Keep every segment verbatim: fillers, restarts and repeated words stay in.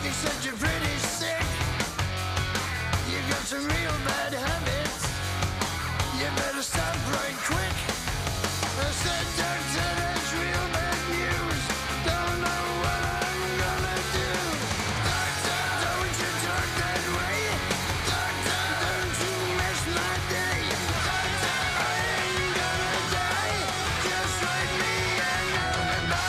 You said you're pretty sick. You got some real bad habits. You better stop right quick. I said, doctor, that's real bad news. Don't know what I'm gonna do. Doctor, don't you talk that way. Doctor, don't you mess my day. Doctor, I ain't gonna die. Just write me a lullaby.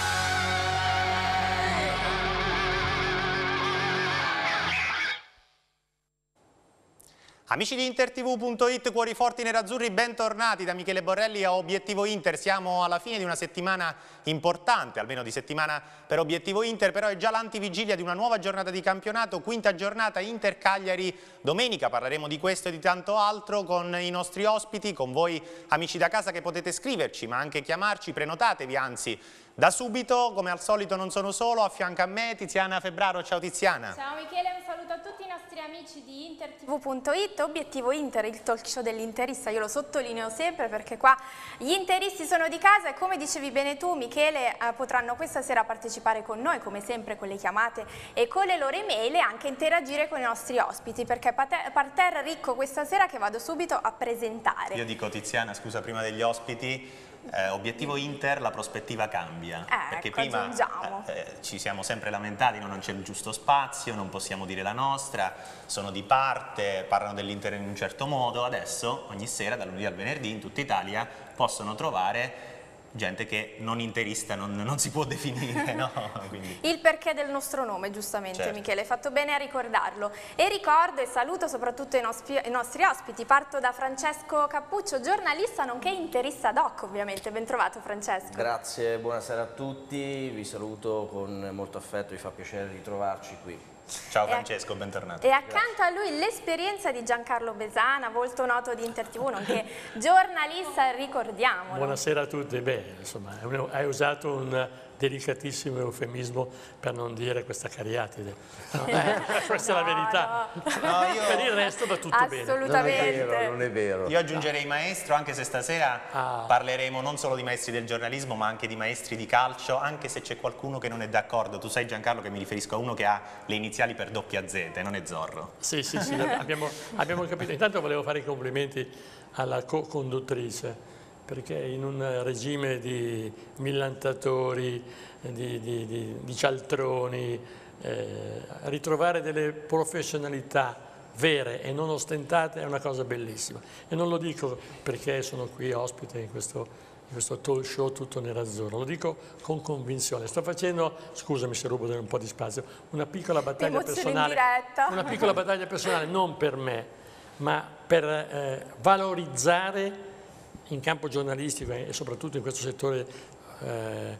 Amici di intertivù punto it, cuori forti nerazzurri, bentornati da Michele Borrelli a Obiettivo Inter. Siamo alla fine di una settimana importante, almeno di settimana per Obiettivo Inter, però è già l'antivigilia di una nuova giornata di campionato, quinta giornata Inter-Cagliari domenica. Parleremo di questo e di tanto altro con i nostri ospiti, con voi amici da casa che potete scriverci ma anche chiamarci, prenotatevi anzi da subito. Come al solito non sono solo, a fianco a me Tiziana Febraro. Ciao Tiziana. Ciao Michele, un saluto a tutti i nostri amici di intertivù punto it. Obiettivo Inter, il talk show dell'interista, io lo sottolineo sempre perché qua gli interisti sono di casa e come dicevi bene tu Michele, eh, potranno questa sera partecipare con noi come sempre con le chiamate e con le loro email e anche interagire con i nostri ospiti, perché parterre ricco questa sera che vado subito a presentare. Io dico Tiziana, scusa, prima degli ospiti, Eh, obiettivo Inter, la prospettiva cambia, eh, perché ecco, prima eh, eh, ci siamo sempre lamentati, no? Non c'è il giusto spazio, non possiamo dire la nostra, sono di parte, parlano dell'Inter in un certo modo. Adesso ogni sera, dal lunedì al venerdì, in tutta Italia possono trovare gente che non interista non, non si può definire, no? Quindi. Il perché del nostro nome, giustamente, certo. Michele, hai fatto bene a ricordarlo. E ricordo e saluto soprattutto i nostri, i nostri ospiti. Parto da Francesco Cappuccio, giornalista nonché interista doc, ovviamente. Ben trovato Francesco. Grazie, buonasera a tutti, vi saluto con molto affetto, mi fa piacere ritrovarci qui. Ciao Francesco, bentornato. E accanto a lui l'esperienza di Giancarlo Besana, volto noto di InterTV, nonché giornalista, ricordiamolo. Buonasera a tutti. Beh, insomma, hai usato un delicatissimo eufemismo per non dire questa cariatide. No, eh, questa no, è la verità. No. No, io... Per il resto va tutto Assolutamente. bene. Non è vero, non è vero. Io aggiungerei maestro, anche se stasera ah. parleremo non solo di maestri del giornalismo ma anche di maestri di calcio, anche se c'è qualcuno che non è d'accordo. Tu sai Giancarlo che mi riferisco a uno che ha le iniziali per doppia Z, non è Zorro. Sì, sì, sì, abbiamo, abbiamo capito. Intanto volevo fare i complimenti alla co-conduttrice, perché in un regime di millantatori, di, di, di, di cialtroni, eh, ritrovare delle professionalità vere e non ostentate è una cosa bellissima. E non lo dico perché sono qui ospite in questo, in questo talk show tutto nerazzurro, lo dico con convinzione. Sto facendo, scusami se rubo un po' di spazio, una piccola battaglia personale, una piccola battaglia personale non per me, ma per eh, valorizzare in campo giornalistico e soprattutto in questo settore eh,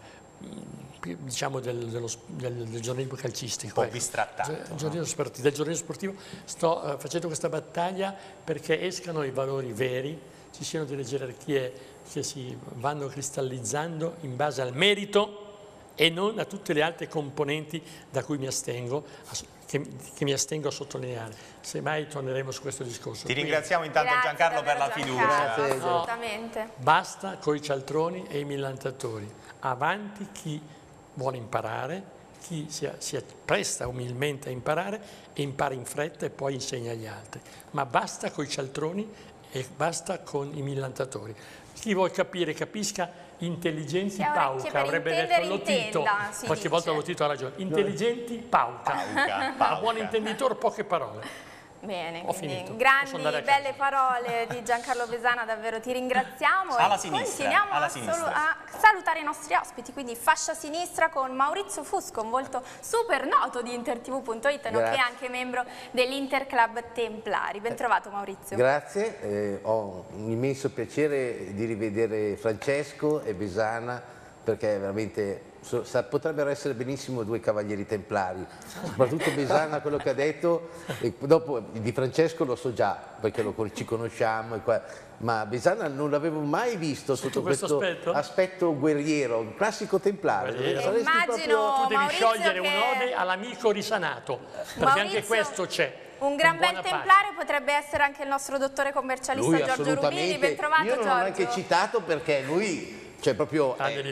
diciamo del, dello, del, del giornalismo calcistico, un po' bistrattato, ecco. Giornalismo sportivo, del giornalismo sportivo sto uh, facendo questa battaglia perché escano i valori veri, ci siano delle gerarchie che si vanno cristallizzando in base al merito e non a tutte le altre componenti da cui mi astengo, che, che mi astengo a sottolineare. Semmai torneremo su questo discorso. Ti ringraziamo intanto Grazie, Giancarlo per la fiducia. Grazie. Assolutamente. No, basta coi cialtroni e i millantatori. Avanti chi vuole imparare, chi si, si presta umilmente a imparare e impara in fretta e poi insegna agli altri. Ma basta coi cialtroni e basta con i millantatori. Chi vuol capire, capisca. Intelligenti pauca, avrebbe detto Lotito, si qualche dice. volta Lotito ha ragione. Intelligenti pauca, pauca, pauca. A buon intenditore poche parole. Bene, Ho quindi finito. grandi, belle parole di Giancarlo Besana, davvero ti ringraziamo. Alla e sinistra, continuiamo alla a, sinistra. a salutare i nostri ospiti, quindi fascia sinistra con Maurizio Fusco, un volto super noto di intertivù punto it, nonché anche membro dell'Inter Club Templari. Ben trovato Maurizio. Grazie, eh, ho un immenso piacere di rivedere Francesco e Besana, perché veramente so, sa, potrebbero essere benissimo due cavalieri templari, soprattutto Besana, quello che ha detto, e dopo di Francesco lo so già perché lo, ci conosciamo, e qua, ma Besana non l'avevo mai visto sotto, sotto questo, questo aspetto? aspetto guerriero, un classico templare. Immagino proprio... Tu devi Maurizio sciogliere che... un'ode all'amico risanato, perché Maurizio... anche questo c'è. Un gran bel templare potrebbe essere anche il nostro dottore commercialista lui, Giorgio Rubini. Ben trovato Io non l'ho Giorgio. neanche citato perché lui, cioè proprio... Grande livello.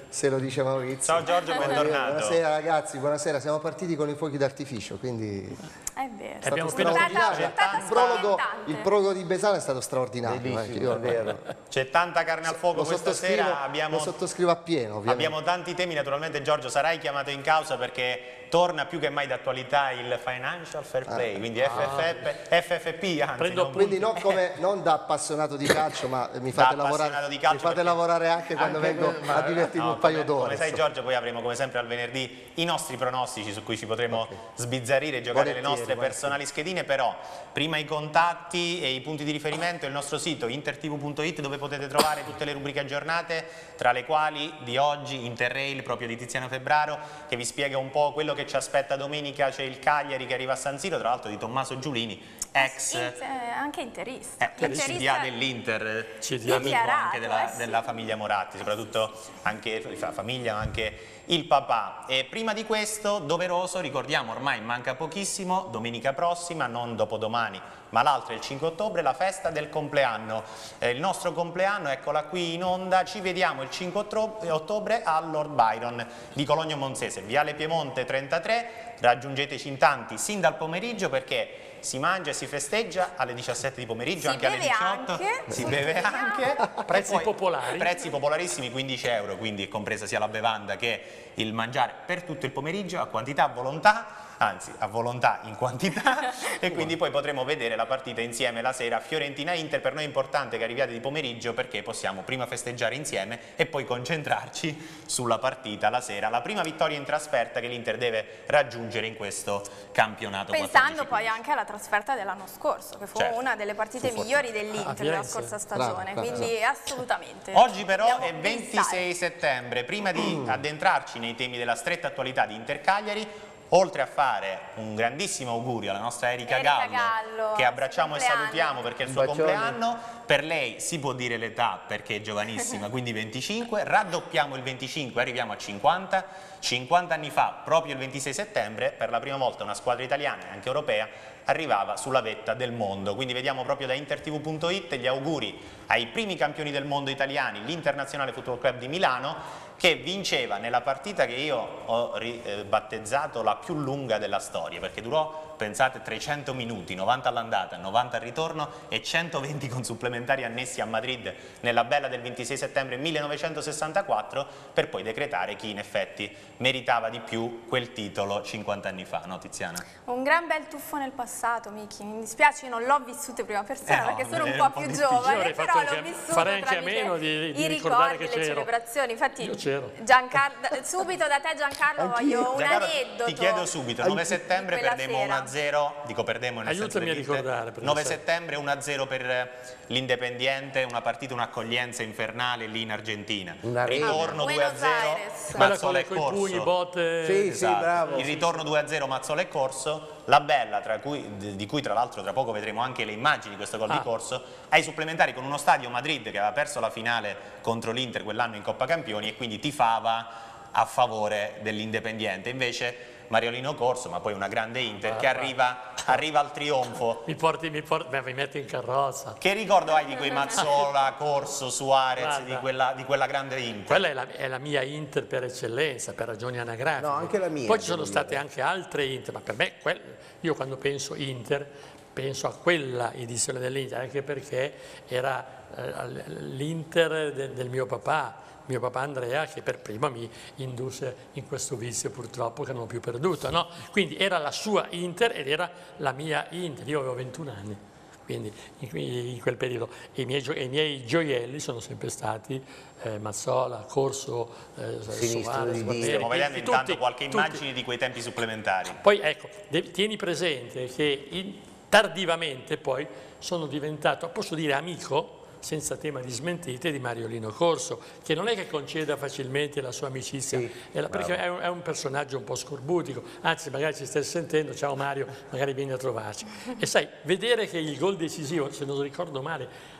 se lo dice Maurizio. Ciao Giorgio, bentornato. Buonasera ragazzi, buonasera. Siamo partiti con i fuochi d'artificio, quindi È vero. Abbiamo è appena stato puntata- straordinario. puntata Il prologo, spaventante. il prologo di Besana è stato straordinario. Bellissimo, eh, io- è vero. C'è tanta carne al fuoco lo questa sottoscrivo, sera, abbiamo, lo sottoscrivo appieno, ovviamente. abbiamo tanti temi, naturalmente Giorgio sarai chiamato in causa perché torna più che mai d'attualità il Financial Fair Play, quindi F F P, F F P anzi. Prendo non- Quindi non, come, non da appassionato di calcio, ma mi fate, Da appassionato lavorare, di calcio mi fate perché- lavorare anche quando Anche vengo per- a divertirmi No, un paio come, d'ore. come sai insomma. Giorgio, poi avremo come sempre al venerdì i nostri pronostici su cui ci potremo sbizzarrire e giocare le Volentieri, nostre volentieri. personali schedine, però prima i contatti e i punti di riferimento, il nostro sito intertv punto it dove potete trovare tutte le rubriche aggiornate, tra le quali di oggi Interrail proprio di Tiziano Febraro che vi spiega un po' quello che ci aspetta domenica. C'è il Cagliari che arriva a San Siro, tra l'altro di Tommaso Giulini, ex In- eh, anche interista. eh, C D A dell'Inter, C D A amico dichiarato, anche della, eh sì. della famiglia Moratti, soprattutto anche la famiglia ma anche il papà. E prima di questo, doveroso, ricordiamo ormai manca pochissimo, domenica prossima, non dopodomani, ma l'altro è il cinque ottobre, la festa del compleanno. Eh, il nostro compleanno, eccola qui in onda, ci vediamo il cinque ottobre al Lord Byron di Cologno Monzese, Viale Piemonte trentatré, raggiungeteci in tanti sin dal pomeriggio perché si mangia e si festeggia alle diciassette di pomeriggio, Si anche alle beve diciotto, anche. si beve anche. Prezzi E poi popolari. Prezzi popolarissimi, quindici euro, quindi è compresa sia la bevanda che il mangiare per tutto il pomeriggio a quantità, a volontà, anzi a volontà in quantità e quindi poi potremo vedere la partita insieme la sera Fiorentina-Inter. Per noi è importante che arriviate di pomeriggio perché possiamo prima festeggiare insieme e poi concentrarci sulla partita la sera, la prima vittoria in trasferta che l'Inter deve raggiungere in questo campionato. Pensando quattordici poi anche alla trasferta dell'anno scorso, che fu Certo. una delle partite migliori A dell'Inter Firenze. della scorsa stagione, Bravo, bravo. quindi assolutamente. Oggi però Dobbiamo è ventisei settembre, prima di addentrarci nei temi della stretta attualità di Inter Cagliari, oltre a fare un grandissimo augurio alla nostra Erika, Erika Gallo, Gallo, che abbracciamo e compleanno. salutiamo perché è il Un suo bacione. compleanno, per lei si può dire l'età perché è giovanissima, quindi venticinque, raddoppiamo il venticinque, arriviamo a cinquanta, cinquanta anni fa, proprio il ventisei settembre, per la prima volta una squadra italiana e anche europea arrivava sulla vetta del mondo, quindi vediamo proprio da intertv punto it gli auguri ai primi campioni del mondo italiani, l'Internazionale Football Club di Milano, che vinceva nella partita che io ho ri- eh, battezzato la più lunga della storia, perché durò, pensate, trecento minuti, novanta all'andata, novanta al ritorno e centoventi con supplementari annessi a Madrid nella bella del ventisei settembre millenovecentosessantaquattro, per poi decretare chi in effetti meritava di più quel titolo cinquanta anni fa, no Tiziana? Un gran bel tuffo nel passato, Miki. Mi dispiace, io non l'ho vissuto in prima persona Eh no, perché sono è un un po' po' più difficile. giovane, Io avrei però fatto l'ho anche- vissuto farei anche a tramite meno di- di i ricordare ricordi, che le c'ero. celebrazioni. Infatti, Io c'ero. Giancarlo, subito da te Giancarlo voglio un Giancarlo, aneddoto. ti chiedo subito, nove settembre quella perdemmo sera. uno a zero, dico perdemmo nel senso Aiutami a dell'Inter. ricordare, perché nove sai. settembre uno a zero per l'Independiente, una partita, un'accoglienza infernale lì in Argentina. Una rete. Ritorno due a Buenos zero, Aires. Quella con Mazzola le e coi pugni, Corso. botte. Sì, sì, Esatto. bravo. Il ritorno due a zero Mazzola e Corso, la bella tra cui, di di cui tra l'altro tra poco vedremo anche le immagini di questo gol Ah. di Corso, ai supplementari con uno stadio Madrid che aveva perso la finale contro l'Inter quell'anno in Coppa Campioni e quindi tifava a favore dell'Independiente. Invece Mariolino Corso, ma poi una grande Inter che arriva, arriva al trionfo. Mi porti, mi porti, beh, mi metti in carrozza. Che ricordo hai di quei Mazzola, Corso, Suarez, Guarda. di quella, di quella grande Inter? Quella è la, è la mia Inter per eccellenza, per ragioni anagrafiche. No, anche la mia, Poi ci sono devo state dire. anche altre Inter, ma per me, quel- io quando penso Inter, penso a quella edizione dell'Inter, anche perché era eh, l'Inter de- del mio papà, mio papà Andrea, che per prima mi indusse in questo vizio purtroppo che non ho più perduto, no? Quindi era la sua Inter ed era la mia Inter, io avevo ventuno anni, quindi in, in quel periodo. E i miei, gio- e i miei gioielli sono sempre stati eh, Mazzola, Corso, eh, Sinistro Suarez, di Guarneri, Stiamo vedendo tutti- intanto qualche tutti. immagine di quei tempi supplementari. Poi ecco, de- tieni presente che in- tardivamente poi sono diventato, posso dire amico, senza tema di smentite, di Mariolino Corso, che non è che conceda facilmente la sua amicizia, Sì, è la- perché bravo. è un, è un personaggio un po' scorbutico, anzi magari ci stai sentendo, ciao Mario, magari vieni a trovarci. E sai, vedere che il gol decisivo, se non ricordo male,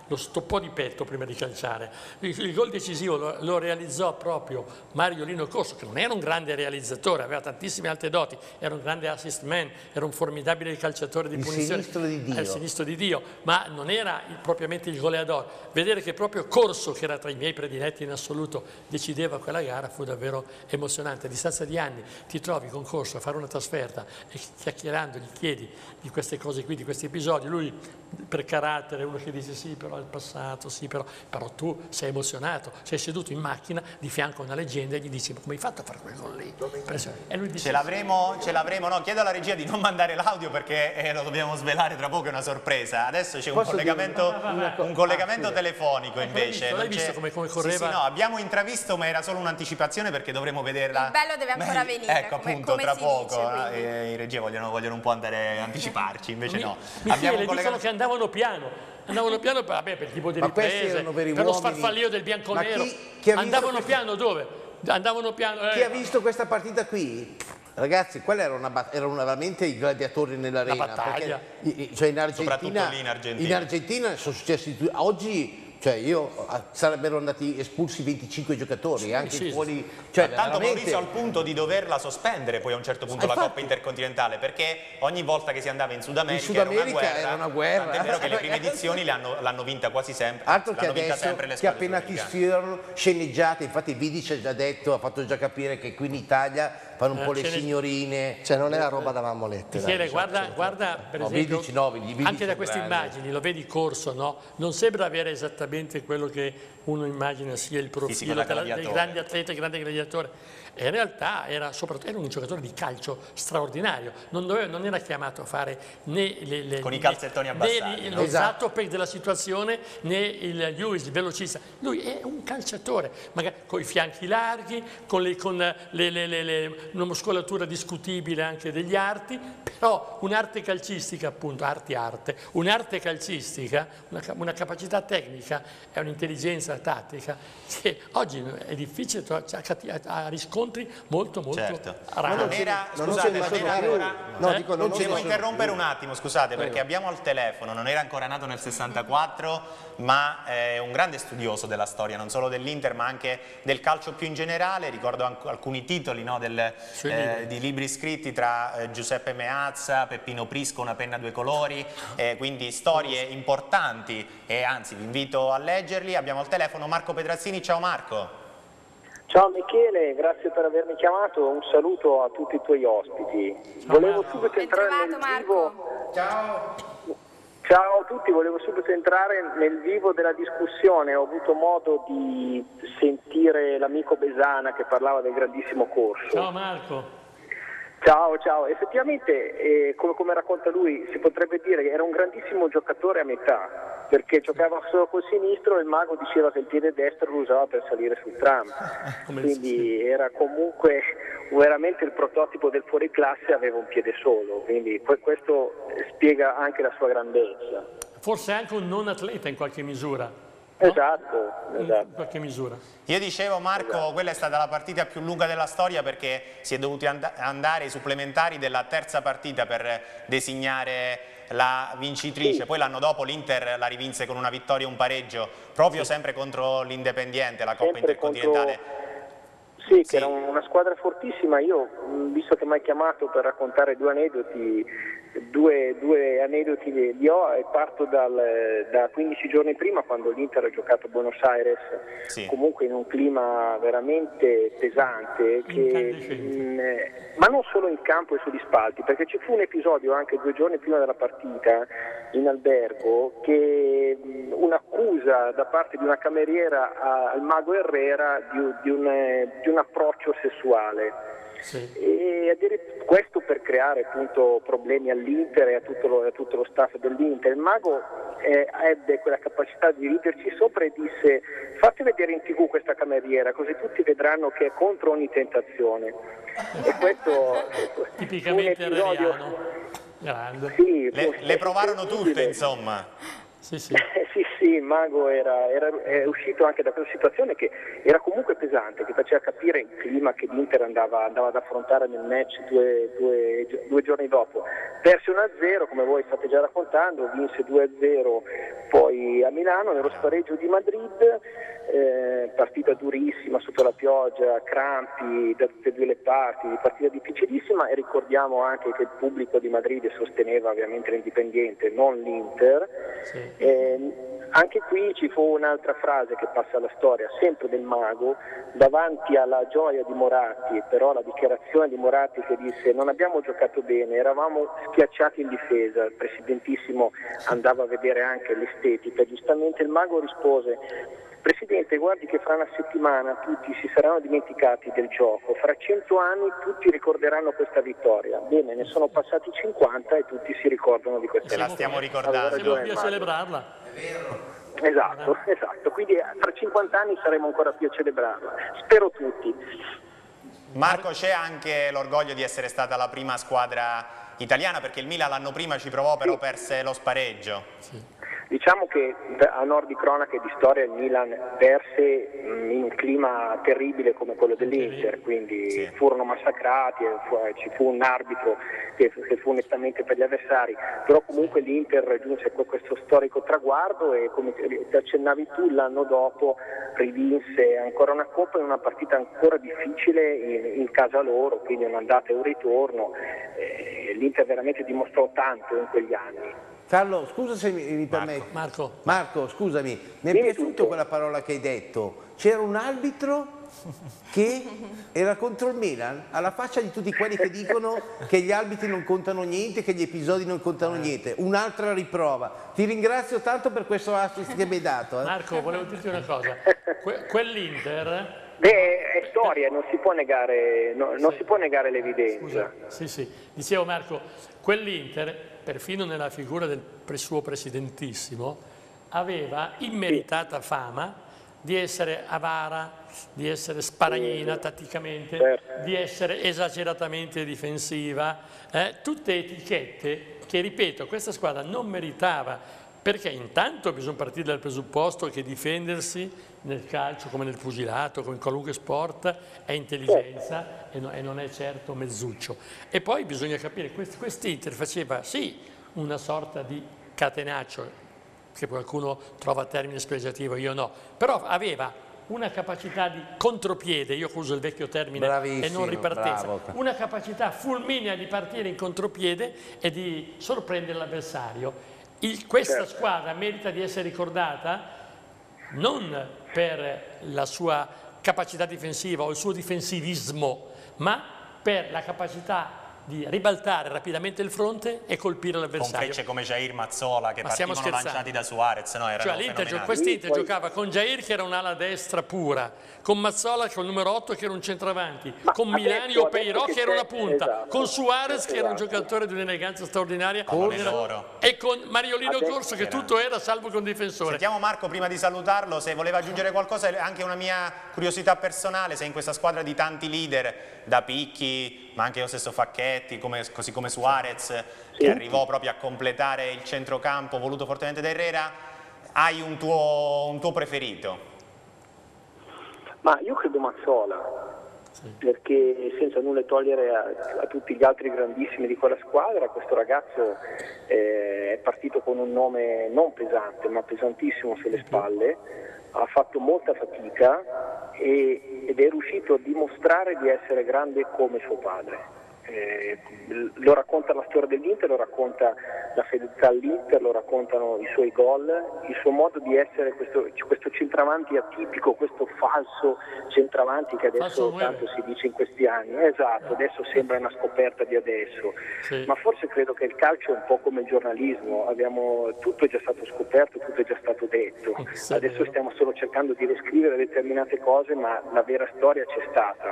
lo stoppò di petto prima di calciare. Il, il gol decisivo lo, lo realizzò proprio Mario Lino Corso, che non era un grande realizzatore, aveva tantissime alte doti, era un grande assist man, era un formidabile calciatore di il punizione. sinistro di Dio. Il sinistro di Dio, ma non era il, propriamente il goleador. Vedere che proprio Corso, che era tra i miei prediletti in assoluto, decideva quella gara fu davvero emozionante. A distanza di anni ti trovi con Corso a fare una trasferta e chiacchierando gli chiedi di queste cose qui, di questi episodi, lui per carattere è uno che dice sì però è il passato, sì però, però tu sei emozionato, sei seduto in macchina di fianco a una leggenda e gli dici ma come hai fatto a fare quel gol lì? E lui dice, ce l'avremo, ce l'avremo, no, chiedo alla regia di non mandare l'audio perché eh, lo dobbiamo svelare tra poco, è una sorpresa. Adesso c'è un collegamento, un collegamento telefonico invece. L'hai visto come, come correva? Sì, sì, no, abbiamo intravisto ma era solo un'anticipazione perché dovremo vederla. Il bello deve ancora venire, Ecco come, appunto, come tra si poco, dice, eh, in regia vogliono, vogliono un po' andare a anticiparci, invece no. Michele, Abbiamo un dicono collegamento... che andavano piano, andavano piano per, vabbè, per il tipo di Ma questi riprese, erano veri per lo uomini. sfarfallio del bianconero. Ma chi- chi ha visto andavano questo- piano dove? Andavano piano. Chi eh. ha visto questa partita qui? Ragazzi, quella era una bat- erano veramente i gladiatori nell'arena. La battaglia. Perché, i- i- cioè in Argentina, Soprattutto lì in Argentina. in Argentina sono successi tu- oggi. Cioè io ah, sarebbero andati espulsi venticinque giocatori, anche sì, fuori. Cioè, Tanto veramente- Maurizio al punto di doverla sospendere poi a un certo punto la Infatti. Coppa Intercontinentale, perché ogni volta che si andava in Sud America, In Sud America era era una una guerra. guerra. Tant'è vero che le prime edizioni l'hanno, l'hanno vinta quasi sempre. Altro che l'hanno vinta adesso sempre le che squadre appena ti sudamericane. sfiorano sceneggiate, infatti Vidic ha già detto, ha fatto già capire che qui in Italia fanno un Eh, po' le scene- signorine. Cioè non è la roba da mammolette. dai, Michele, diciamo. guarda, guarda per No, esempio, Vidic no, Vidic anche da è queste grande. immagini, lo vedi Corso, no? Non sembra avere esattamente quello che uno immagina sia il Fisico profilo da della- del gladiatore. grande atleta, il grande gladiatore. E in realtà era, soprattutto, era un giocatore di calcio straordinario, non, doveva, non era chiamato a fare né le, le, Con i né- calzettoni abbassati, né no? lo Esatto. Zattopek della situazione né il Lewis, il velocista. Lui è un calciatore, magari con i fianchi larghi, con, le, con le, le, le, le, una muscolatura discutibile anche degli arti, però un'arte calcistica, appunto, arti arte, un'arte calcistica, una, una capacità tecnica e un'intelligenza tattica che oggi è difficile, ha riscontri molto molto Certo. rari. Non era, No, non scusate, ce ne non sono era più. ancora... No, Eh? dico, Non non ce ce Devo ne sono interrompere più. un attimo, scusate, perché abbiamo al telefono, non era ancora nato nel sessantaquattro, ma è un grande studioso della storia, non solo dell'Inter, ma anche del calcio più in generale. Ricordo anche alcuni titoli, no, del, Sui eh, libri. di libri scritti tra eh, Giuseppe Meazza, Peppino Prisco, Una penna a due colori, eh, quindi storie importanti e anzi vi invito a leggerli. Abbiamo al telefono Marco Petrazzini. Ciao Marco. Ciao Michele, grazie per avermi chiamato, un saluto a tutti i tuoi ospiti. Ciao, Volevo Marco. subito Ben entrare trovato, nel Marco. vivo. Ciao a tutti, volevo subito entrare nel vivo della discussione. Ho avuto modo di sentire l'amico Besana che parlava del grandissimo Corso. Ciao Marco. Ciao, ciao. Effettivamente, eh, come, come racconta lui, si potrebbe dire che era un grandissimo giocatore a metà, perché giocava solo col sinistro e il mago diceva che il piede destro lo usava per salire sul tram. Come Quindi era comunque veramente il prototipo del fuoriclasse, aveva un piede solo, quindi que- questo spiega anche la sua grandezza. Forse anche un non atleta in qualche misura. Esatto, In esatto. qualche misura. Io dicevo Marco, quella è stata la partita più lunga della storia perché si è dovuti and- andare ai supplementari della terza partita per designare la vincitrice. Sì. Poi l'anno dopo l'Inter la rivinse con una vittoria e un pareggio, proprio sempre contro l'Independiente, la Coppa Sempre Intercontinentale. contro- Sì, Sì. che era una squadra fortissima. Io, mh, visto che mi hai chiamato per raccontare due aneddoti, due, due aneddoti li li ho e parto dal, da quindici giorni prima, quando l'Inter ha giocato a Buenos Aires, Sì. comunque in un clima veramente pesante, che, Incandescente. mh, ma non solo in campo e sugli spalti, perché ci fu un episodio anche due giorni prima della partita in albergo, che mh, un'accusa da parte di una cameriera a- al mago Herrera di, di un, eh, di un approccio sessuale. Sì. E addirittura questo per creare appunto problemi all'Inter e a tutto lo, a tutto lo staff dell'Inter. Il mago eh, ebbe quella capacità di riderci sopra e disse: fate vedere in tv questa cameriera, così tutti vedranno che è contro ogni tentazione. E questo Tipicamente un episodio- herreriano. Grande. Sì, Le, fu- le provarono tutte, terribile. insomma. Sì, sì. Eh, sì, Sì, il Mago era, era, è uscito anche da questa situazione che era comunque pesante, che faceva capire il clima che l'Inter andava, andava ad affrontare nel match due, due, due giorni dopo. Perse uno a zero, come voi state già raccontando, vinse due a zero poi a Milano, nello spareggio di Madrid, eh, partita durissima sotto la pioggia, crampi da tutte e due le parti, partita difficilissima, e ricordiamo anche che il pubblico di Madrid sosteneva ovviamente l'Indipendiente, non l'Inter. Sì. Eh, Anche qui ci fu un'altra frase che passa alla storia, sempre del Mago, davanti alla gioia di Moratti, però la dichiarazione di Moratti che disse: non abbiamo giocato bene, eravamo schiacciati in difesa. Il presidentissimo andava a vedere anche l'estetica, giustamente il Mago rispose: Presidente, guardi che fra una settimana tutti si saranno dimenticati del gioco, fra cento anni tutti ricorderanno questa vittoria. Bene, ne sono passati cinquanta e tutti si ricordano di questa Ce la vittoria. stiamo ricordando. Siamo qui a celebrarla. Esatto, esatto, quindi fra cinquanta anni saremo ancora qui a celebrarla, spero tutti. Marco, c'è anche l'orgoglio di essere stata la prima squadra italiana, perché il Milan l'anno prima ci provò, però perse lo spareggio. Sì. Diciamo che a onor di cronaca e di storia il Milan perse in un clima terribile come quello dell'Inter, quindi sì. furono massacrati, ci fu un arbitro che, che fu onestamente per gli avversari, però comunque l'Inter raggiunse questo storico traguardo e, come ti accennavi tu, l'anno dopo rivinse ancora una coppa in una partita ancora difficile in, in casa loro, quindi un'andata e un ritorno. Eh, L'Inter veramente dimostrò tanto in quegli anni. Carlo, scusa se mi, mi permetti. Marco. Marco, scusami, mi è Dimmi piaciuto tutto. quella parola che hai detto. C'era un arbitro che era contro il Milan, alla faccia di tutti quelli che dicono che gli arbitri non contano niente, che gli episodi non contano niente. Un'altra riprova. Ti ringrazio tanto per questo assist che mi hai dato. Eh. Marco, volevo dirti una cosa. Que quell'Inter... Beh, è storia, non si può negare, no, non si può negare l'evidenza. Scusa, sì, sì. Dicevo Marco, quell'Inter, perfino nella figura del suo presidentissimo, aveva immeritata fama di essere avara, di essere sparagnina tatticamente, certo. di essere esageratamente difensiva, eh? Tutte etichette che, ripeto, questa squadra non meritava, perché intanto bisogna partire dal presupposto che difendersi nel calcio, come nel pugilato, come in qualunque sport, è intelligenza e, no, e non è certo mezzuccio. E poi bisogna capire, quest, quest'Inter faceva sì una sorta di catenaccio, che qualcuno trova termine spregiativo, io no, però aveva una capacità di contropiede, io uso il vecchio termine Bravissimo, e non ripartenza, bravo. una capacità fulminea di partire in contropiede e di sorprendere l'avversario. Questa certo. squadra merita di essere ricordata non per la sua capacità difensiva o il suo difensivismo, ma per la capacità di ribaltare rapidamente il fronte e colpire Con l'avversario. frecce come Jair Mazzola che Ma stiamo partivano scherzando. lanciati da Suarez, no? Erano Cioè l'Inter, fenomenali. quest'Inter Sì, poi- giocava con Jair che era un'ala destra pura, con Mazzola che è il numero otto che era un centravanti, Ma con adesso- Milani o adesso Peirò che che era una c'è- punta, esatto. con Suarez che era un Esatto. giocatore di un'eleganza straordinaria Pallone era- d'oro. e con Mariolino Adesso- Corso che tutto era salvo con difensore. Sentiamo Marco, prima di salutarlo, se voleva aggiungere qualcosa, anche una mia curiosità personale, se in questa squadra di tanti leader, da Picchi, ma anche lo stesso Facchetti, come, così come Suarez, Sì. che arrivò proprio a completare il centrocampo voluto fortemente da Herrera, hai un tuo, un tuo preferito? Ma io credo Mazzola, perché senza nulla togliere a, a tutti gli altri grandissimi di quella squadra, questo ragazzo eh, è partito con un nome non pesante ma pesantissimo sulle spalle, ha fatto molta fatica e, ed è riuscito a dimostrare di essere grande come suo padre. Eh, lo racconta la storia dell'Inter, lo racconta la fedeltà all'Inter, lo raccontano i suoi gol, il suo modo di essere questo, questo centravanti atipico, questo falso centravanti che adesso Falso tanto si dice in questi anni. Esatto, adesso sembra una scoperta di adesso, Sì. ma forse credo che il calcio è un po' come il giornalismo, abbiamo, tutto è già stato scoperto, tutto è già stato detto, Sì, è adesso vero. stiamo solo cercando di riscrivere determinate cose, ma la vera storia c'è stata.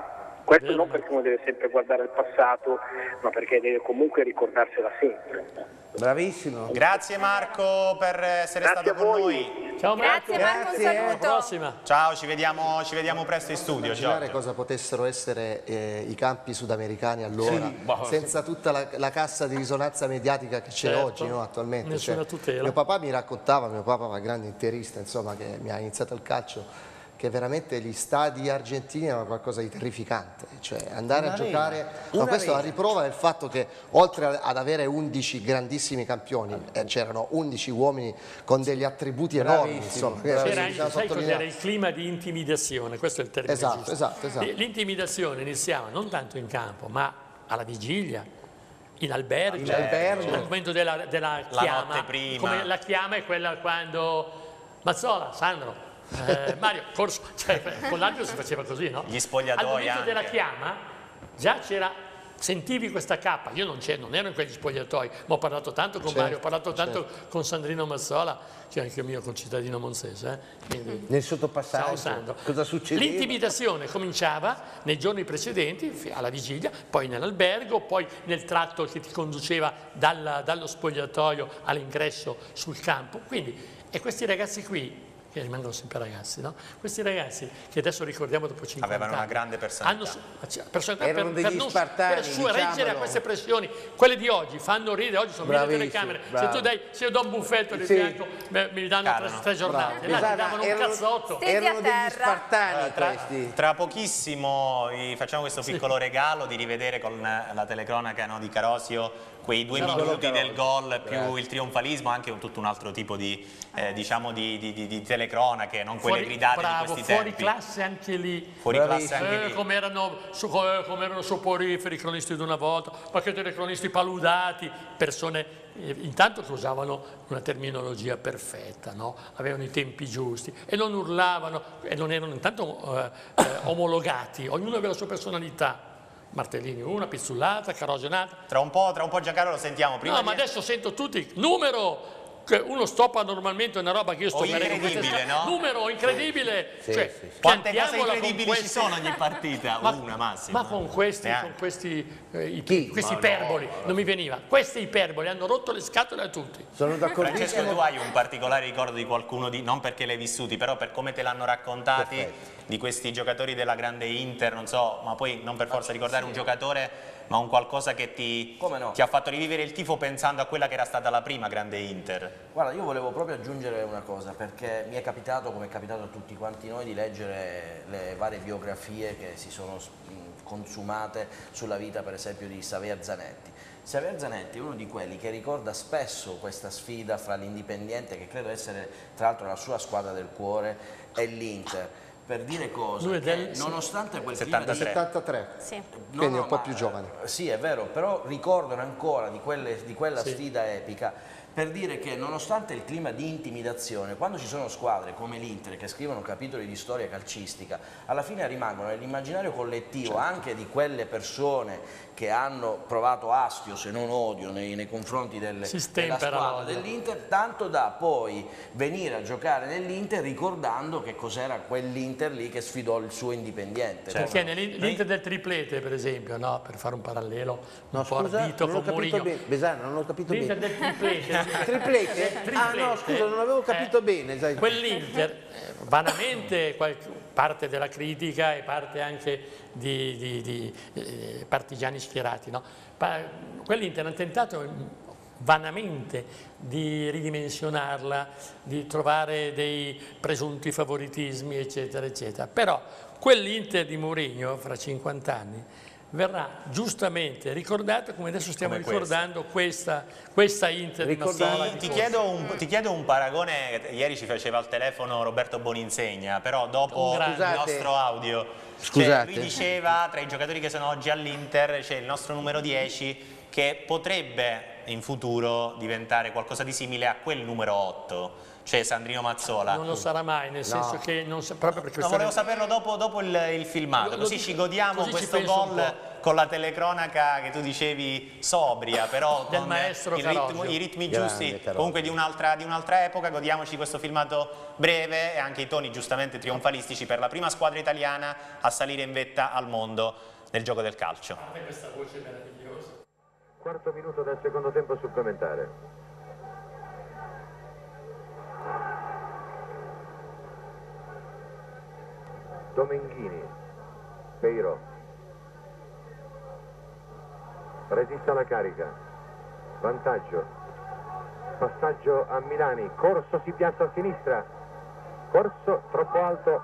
Questo non perché uno deve sempre guardare al passato, ma perché deve comunque ricordarsela sempre. Bravissimo. Grazie Marco per essere Grazie stato a con voi. noi. Ciao Marco. Grazie Marco, un Grazie. Alla saluto. prossima. Ciao, ci vediamo, ci vediamo presto in studio. Immaginare Giorgio. cosa potessero essere eh, i campi sudamericani allora, Sì, boh, senza tutta la, la cassa di risonanza mediatica che c'è Certo. oggi, no, attualmente. Nessuna tutela. Mio papà mi raccontava, mio papà va grande interista, insomma, che mi ha iniziato il calcio, che veramente gli stadi argentini erano qualcosa di terrificante, cioè andare a Un'arena. giocare, ma Un'arena. questo a riprova del fatto che oltre a- ad avere undici grandissimi campioni, eh, c'erano undici uomini con degli attributi enormi, Bravissimo, insomma, che bravissimo. C'era bisogna anche, sai sottolineare. cos'era il clima di intimidazione, questo è il termine Esatto, giusto. esatto, esatto. L'intimidazione iniziava non tanto in campo, ma alla vigilia, in albergo, In albergo. al momento della, della La chiama. notte prima. Come la chiama è quella quando Mazzola, Sandro, eh, Mario, corso, cioè, con l'altro si faceva così, no? Gli spogliatoi Al momento anche. della chiama già c'era, sentivi questa cappa, io non, non ero in quegli spogliatoi, ma ho parlato tanto con Certo, Mario, ho parlato tanto con Sandrino Mazzola, che è anche il mio concittadino monzese, eh? Quindi, Nel ciao sottopassaggio, Sandro. cosa succedeva? L'intimidazione cominciava nei giorni precedenti, fi- alla vigilia, poi nell'albergo, poi nel tratto che ti conduceva dalla- dallo spogliatoio all'ingresso sul campo. Quindi, e questi ragazzi qui, che rimangono sempre ragazzi, no? Questi ragazzi che adesso ricordiamo dopo cinquanta Avevano una anni, grande personalità. hanno su- personalità Erano per, per degli non- spartani, per su- reggere a diciamolo. queste pressioni. Quelle di oggi fanno ridere, oggi sono mille Bravissimo, telecamere. Se bravo. tu dai, se io do un buffetto di Sì. fianco, beh, mi danno tre, Calano. tre giornate. Là ti Esatto, davano un erano- cazzotto. Stendi Erano a degli terra. spartani Tra, questi. tra pochissimo vi facciamo questo piccolo regalo di rivedere con la telecronaca, no, di Carosio quei due Piccolo minuti del Carosio. gol più Grazie. il trionfalismo, anche un, tutto un altro tipo di, eh, diciamo di, di, di, di telecronache, non quelle gridate bravo, di questi fuori tempi. classe anche lì. Fuori classe Bravissimo. anche Eh, lì. come erano, so- come come erano soporiferi i cronisti di una volta, ma che telecronisti paludati, persone eh, intanto che usavano una terminologia perfetta, no? Avevano i tempi giusti e non urlavano e non erano intanto eh, eh, omologati, ognuno aveva la sua personalità. Martellini una, Pizzullata, Carosio un'altra. Tra un po', tra un po' Giancarlo lo sentiamo. Prima No, di- ma adesso sento tutti, numero, che uno stoppa normalmente una roba che io sto O incredibile, no? Numero incredibile, Sì, cioè, sì, sì. Quante cose piantiamola con incredibili ci questi- sono ogni partita? Ma, Una massima. ma con questi, Neanche. con questi, eh, i- Chi? questi Ma no, iperboli, non mi veniva. Questi iperboli hanno rotto le scatole a tutti. Sono Francesco, d'accordissimo. tu hai un particolare ricordo di qualcuno, di, non perché l'hai vissuti, però per come te l'hanno raccontati, Perfetto. di questi giocatori della grande Inter, non so, ma poi non per forza ricordare un giocatore, ma un qualcosa che ti, Come no? ti ha fatto rivivere il tifo pensando a quella che era stata la prima grande Inter. Guarda, io volevo proprio aggiungere una cosa, perché mi è capitato, come è capitato a tutti quanti noi, di leggere le varie biografie che si sono mh, consumate sulla vita, per esempio, di Xavier Zanetti. Xavier Zanetti è uno di quelli che ricorda spesso questa sfida fra l'Indipendiente, che credo essere tra l'altro la sua squadra del cuore, e l'Inter. Per dire cosa? Lui è Che del- sì. nonostante quel clima di settantatré. settantatré, Sì. No, quindi no, un po' ma- più giovane. Sì, è vero, però ricordano ancora di, quelle- di quella Sì. sfida epica, per dire che nonostante il clima di intimidazione, quando ci sono squadre come l'Inter che scrivono capitoli di storia calcistica, alla fine rimangono nell'immaginario collettivo anche di quelle persone che hanno provato astio, se non odio, nei, nei confronti delle, Si della stempera squadra l'odio. dell'Inter, tanto da poi venire a giocare nell'Inter ricordando che cos'era quell'Inter lì che sfidò il suo Independiente. Certo. Perché nell'Inter del triplete, per esempio, no? Per fare un parallelo un No, po' scusa, ardito non ho con capito Mourinho. bene. Besana, non ho capito L'Inter bene. del triplete. Triplete? Ah no, scusa, non avevo capito Eh, bene. Sai. Quell'Inter, eh, vanamente qualche- parte della critica e parte anche di, di- di, eh, partigiani schierati, no? Pa- Quell'Inter hanno tentato vanamente di ridimensionarla, di trovare dei presunti favoritismi, eccetera, eccetera. Però quell'Inter di Mourinho, fra cinquanta anni, verrà giustamente ricordato come adesso stiamo Come ricordando questa, questa Inter di Ricordate- Mazzola. Ti, di ti chiedo un, ti chiedo un paragone, ieri ci faceva al telefono Roberto Boninsegna, però dopo Un il grande. Scusate. nostro audio, Scusate. cioè, lui diceva tra i giocatori che sono oggi all'Inter c'è il nostro numero dieci che potrebbe in futuro diventare qualcosa di simile a quel numero otto, cioè Sandrino Mazzola. Non lo sarà mai, nel senso che non sa- proprio per No, questione- volevo saperlo dopo, dopo il, il filmato, Lo- lo così dico- ci godiamo così ci questo penso un gol po'. con la telecronaca che tu dicevi sobria, però Del con maestro il ritmo- Carosio. i ritmi Grande giusti, Carosio. comunque di un'altra, di un'altra epoca. Godiamoci questo filmato breve e anche i toni giustamente trionfalistici per la prima squadra italiana a salire in vetta al mondo. nel gioco del calcio. Guarda questa voce meravigliosa. Quarto minuto del secondo tempo supplementare. Domenghini, Peiro, resiste alla carica, vantaggio, passaggio a Milani, Corso si piazza a sinistra, Corso troppo alto,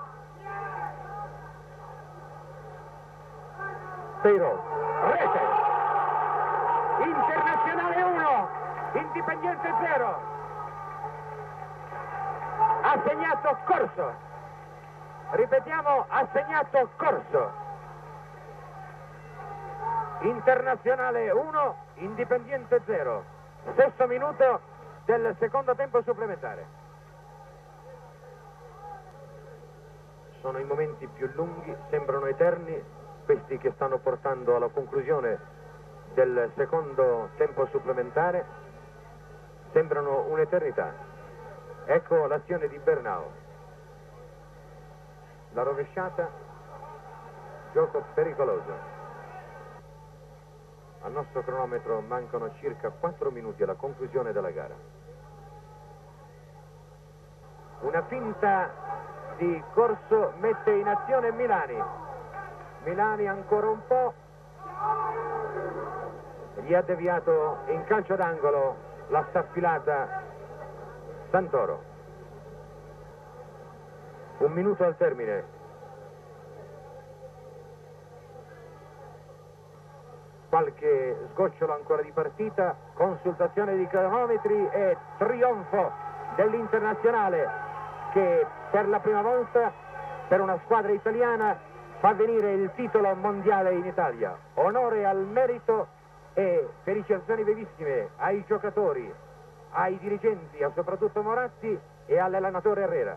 Peiro, rete, Internazionale uno, Independiente zero, ha segnato Corso, ripetiamo, ha segnato Corso, Internazionale uno, Independiente zero, sesto minuto del secondo tempo supplementare. Sono i momenti più lunghi, sembrano eterni, questi che stanno portando alla conclusione del secondo tempo supplementare, sembrano un'eternità. Ecco l'azione di Bernau, la rovesciata, gioco pericoloso. Al nostro cronometro mancano circa quattro minuti alla conclusione della gara. Una finta di Corso mette in azione Milani. Milani ancora un po', gli ha deviato in calcio d'angolo la staffilata Santoro. Un minuto al termine. Qualche sgocciolo ancora di partita, consultazione di cronometri e trionfo dell'Internazionale che per la prima volta per una squadra italiana fa venire il titolo mondiale in Italia. Onore al merito e felicitazioni vivissime ai giocatori, ai dirigenti, a soprattutto Moratti e all'allenatore Herrera.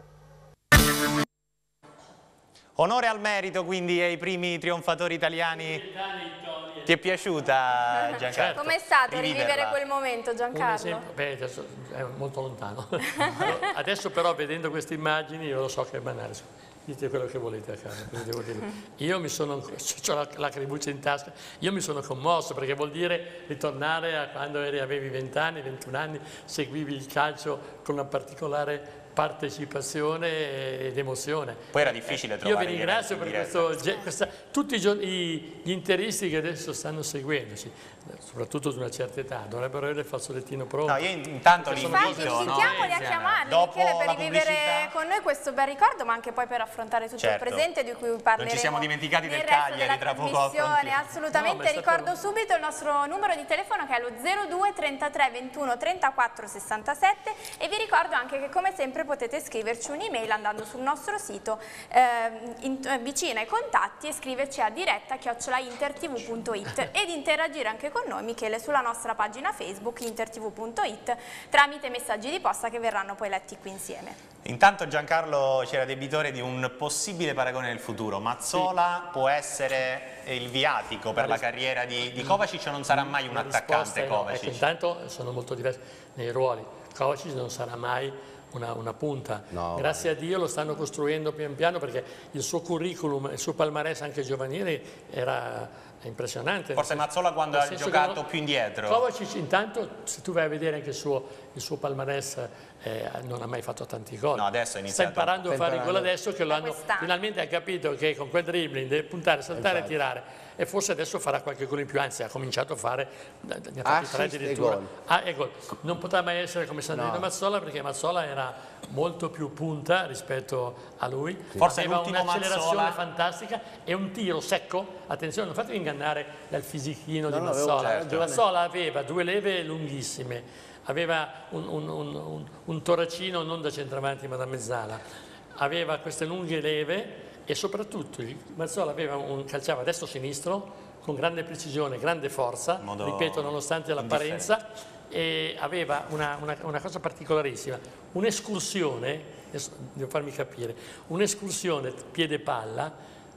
Onore al merito quindi ai primi trionfatori italiani. Ti è piaciuta, Giancarlo? Com'è stato Riviverla? rivivere quel momento, Giancarlo? Un esempio, beh, adesso è molto lontano. Allora, adesso però vedendo queste immagini io lo so che è banale. Dite quello che volete a casa, quindi devo dire. Io mi sono, ho la lacrimuccia in tasca, io mi sono commosso perché vuol dire ritornare a quando eri, avevi venti anni, ventuno anni, seguivi il calcio con una particolare partecipazione ed emozione. Poi era difficile eh, trovare. Io vi ringrazio per questo, questa, tutti i, gli interisti che adesso stanno seguendoci, soprattutto su una certa età, dovrebbero avere il fazzolettino pronto. No, io intanto li Infatti invito, invitiamoli no? a chiamarli, Dopo Michele, per la rivivere pubblicità. con noi questo bel ricordo, ma anche poi per affrontare tutto Certo. il presente di cui parleremo. Non ci siamo dimenticati nel del resto Cagliari, della tra poco trasmissione. affrontiamo. Assolutamente, No, stato... ricordo subito il nostro numero di telefono che è lo zero due trentatré ventuno trentaquattro sessantasette e vi ricordo anche che come sempre potete scriverci un'email andando sul nostro sito eh, in, eh, vicino ai contatti e scriverci a diretta chiocciola intertv punto it ed interagire anche con noi, Michele, sulla nostra pagina Facebook intertv punto it tramite messaggi di posta che verranno poi letti qui insieme. Intanto Giancarlo c'era debitore di un possibile paragone nel futuro. Mazzola sì. può essere il viatico per la, la carriera di, di Kovacic o non sarà mai un la attaccante no. Kovacic? Ecco, intanto sono molto diversi nei ruoli. Kovacic non sarà mai Una, una punta, no, grazie vai. a Dio lo stanno costruendo pian piano perché il suo curriculum, il suo palmarès anche giovanile era impressionante. Forse Mazzola quando ha giocato più indietro. Kovacic intanto, se tu vai a vedere anche il suo, il suo palmarès, eh, non ha mai fatto tanti gol. No, adesso sta imparando a fare i gol adesso che lo hanno, quest'anno. finalmente ha capito che con quel dribbling deve puntare, saltare e tirare. E forse adesso farà qualche gol in più, anzi ha cominciato a fare, ne ha fatti tre addirittura. E gol. Ah, e gol. Non potrà mai essere come Sandrino no. Mazzola perché Mazzola era molto più punta rispetto a lui, sì. Forse aveva l'ultimo un'accelerazione Mazzola... fantastica e un tiro secco, attenzione non fatevi ingannare dal fisichino no, di no, Mazzola, certo. Mazzola aveva due leve lunghissime, aveva un, un, un, un, un toracino non da centravanti ma da mezzala, aveva queste lunghe leve e soprattutto Mazzola aveva un, calciava destro-sinistro con grande precisione, grande forza, ripeto nonostante l'apparenza, e aveva una, una, una cosa particolarissima, un'escursione, devo farmi capire, un'escursione piede palla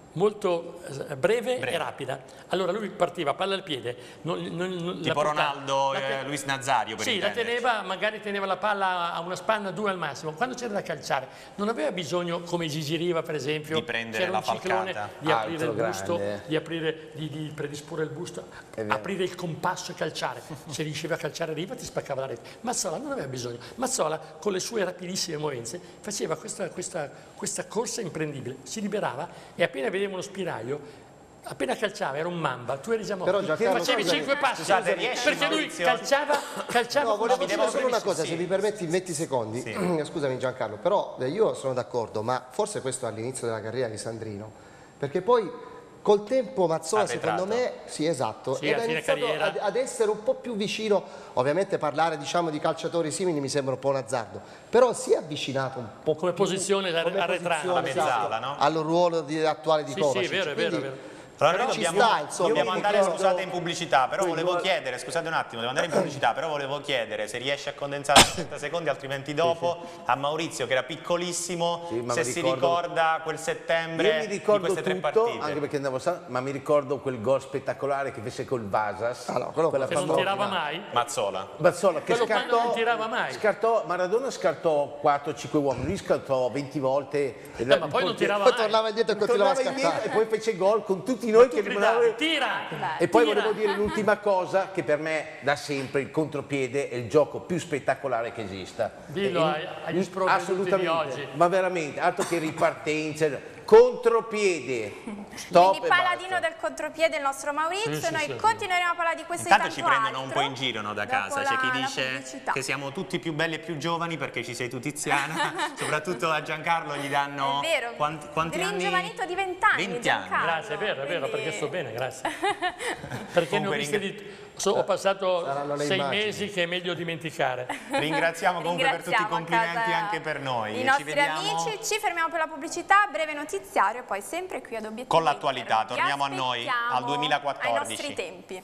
molto breve, Breve. e rapida. Allora lui partiva palla al piede, non, non, non, Tipo la portava- Ronaldo, la te- eh, Luis Nazario per Sì, la intenderci. teneva, magari teneva la palla a una spanna, due al massimo. Quando c'era da calciare non aveva bisogno, come Gigi Riva per esempio, Di prendere c'era la un ciclone, falcata. di aprire Altro il busto, grande. di, aprire, di, di predisporre il busto, vero. aprire il compasso e calciare. Se riusciva a calciare Riva ti spaccava la rete. Mazzola non aveva bisogno. Mazzola con le sue rapidissime movenze faceva questa, questa, questa corsa imprendibile, si liberava e appena vedeva uno spiraglio, appena calciava era un mamba, tu eri già morto. Però, Giancarlo, facevi scusami. cinque passi, Scusate, riesci, perché lui Maurizio? calciava, calciava No, volevo mi dire devo solo una cosa, sì. se mi permetti in venti secondi. Scusami Giancarlo, però eh, io sono d'accordo, ma forse questo è all'inizio della carriera di Sandrino, perché poi col tempo Mazzola Arretrato. secondo me, sì esatto, Sì, ed a ha fine iniziato carriera. ad, ad essere un po' più vicino, ovviamente parlare diciamo di calciatori simili mi sembra un po' un azzardo, però si è avvicinato un po' Come più posizione da- come arretrata, posizione, la mezzala, esatto, no? al ruolo di, attuale di Sì, Kovacic. sì, è vero, è vero, è Quindi- vero. Allora noi Però ci dobbiamo, sta, insomma, dobbiamo io mi andare, ricordo- scusate, in pubblicità, però quei volevo gol- chiedere, scusate un attimo, devo andare in pubblicità, però volevo chiedere se riesce a condensare trenta secondi, altrimenti dopo, a Maurizio che era piccolissimo, Sì, ma se mi si ricordo- ricorda quel settembre Io mi di ricordo queste tre tutto, partite. anche perché andavo a ma mi ricordo quel gol spettacolare che fece col Vasas. Ah, no, quello- quella Che non famosa- tirava mai. Mazzola. Mazzola che Quello quando scartò, non tirava mai. scartò, Maradona scartò quattro cinque uomini, lui scartò venti volte. Eh, ma poi non tirava Poi mai. tornava indietro e continuava a Tornava indietro scattare. e poi fece gol con tutti noi Tu che gridavi, rimanevano. tira! E poi tira. volevo dire l'ultima cosa, che per me da sempre il contropiede è il gioco più spettacolare che esista. Dillo E- ai- agli sprovveduti assolutamente, di oggi. ma veramente, altro che ripartenza, contropiede, stop Quindi e paladino basta. del contropiede il nostro Maurizio, Sì, sì, noi sì. continueremo a parlare di questo Intanto e ci tanto prendono un altro po' in giro, no, da dopo casa, c'è chi la- la dice pubblicità. che siamo tutti più belli e più giovani perché ci sei tu Tiziana, soprattutto a Giancarlo gli danno È vero, quanti, quanti anni? ringiovanito di venti anni, venti anni. Giancarlo. Grazie, è vero, è vero, Quindi- perché sto bene, grazie. Perché ne ho Comunque viste ringra- di... so- ho passato Saranno le sei immagini. mesi che è meglio dimenticare. Ringraziamo comunque per tutti i Ringraziamo a complimenti casa anche per noi. I E ci nostri vediamo amici, ci fermiamo per la pubblicità, breve notiziario e poi sempre qui ad Obiettivo con l'attualità. Inter. Vi Torniamo a noi, aspettiamo al duemilaquattordici. ai nostri tempi.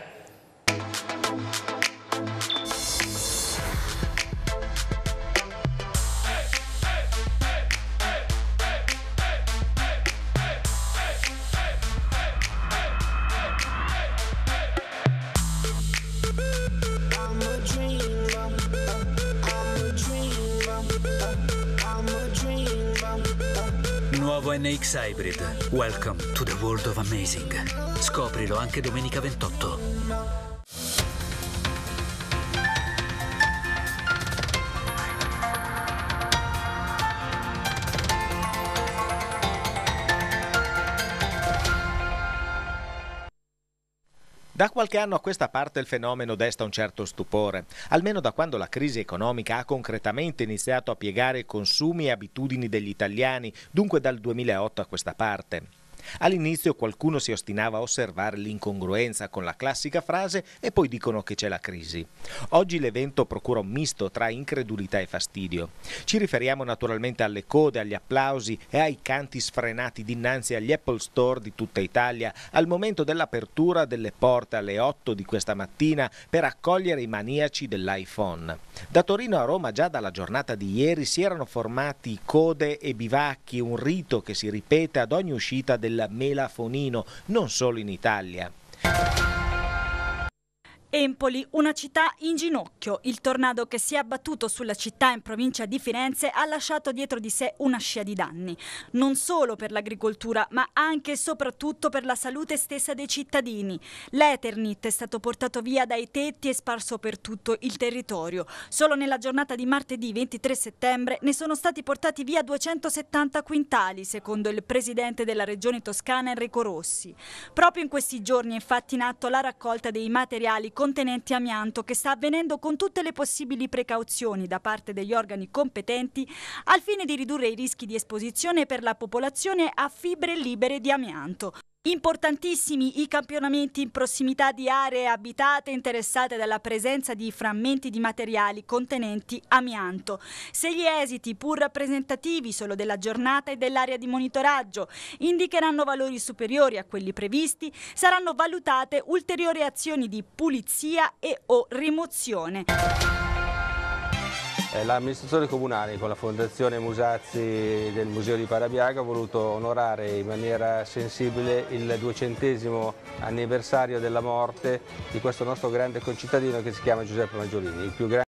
Nuovo N X Hybrid. Welcome to the world of amazing. Scoprilo anche domenica ventotto. Da qualche anno a questa parte il fenomeno desta un certo stupore, almeno da quando la crisi economica ha concretamente iniziato a piegare consumi e abitudini degli italiani, dunque dal duemilaotto a questa parte. All'inizio qualcuno si ostinava a osservare l'incongruenza con la classica frase e poi dicono che c'è la crisi. Oggi l'evento procura un misto tra incredulità e fastidio. Ci riferiamo naturalmente alle code, agli applausi e ai canti sfrenati dinanzi agli Apple Store di tutta Italia al momento dell'apertura delle porte alle otto di questa mattina per accogliere i maniaci dell'iPhone. Da Torino a Roma già dalla giornata di ieri si erano formati code e bivacchi, un rito che si ripete ad ogni uscita del melafonino, non solo in Italia. Empoli, una città in ginocchio. Il tornado che si è abbattuto sulla città in provincia di Firenze ha lasciato dietro di sé una scia di danni, non solo per l'agricoltura ma anche e soprattutto per la salute stessa dei cittadini. L'Eternit è stato portato via dai tetti e sparso per tutto il territorio. Solo nella giornata di martedì ventitré settembre ne sono stati portati via duecentosettanta quintali, secondo il presidente della regione toscana Enrico Rossi. Proprio in questi giorni è infatti in atto la raccolta dei materiali contenenti amianto che sta avvenendo con tutte le possibili precauzioni da parte degli organi competenti al fine di ridurre i rischi di esposizione per la popolazione a fibre libere di amianto. Importantissimi i campionamenti in prossimità di aree abitate interessate dalla presenza di frammenti di materiali contenenti amianto. Se gli esiti, pur rappresentativi solo della giornata e dell'area di monitoraggio, indicheranno valori superiori a quelli previsti, saranno valutate ulteriori azioni di pulizia e o rimozione. L'amministrazione comunale con la Fondazione Musazzi del Museo di Parabiago ha voluto onorare in maniera sensibile il duecentesimo anniversario della morte di questo nostro grande concittadino che si chiama Giuseppe Maggiolini, il più grande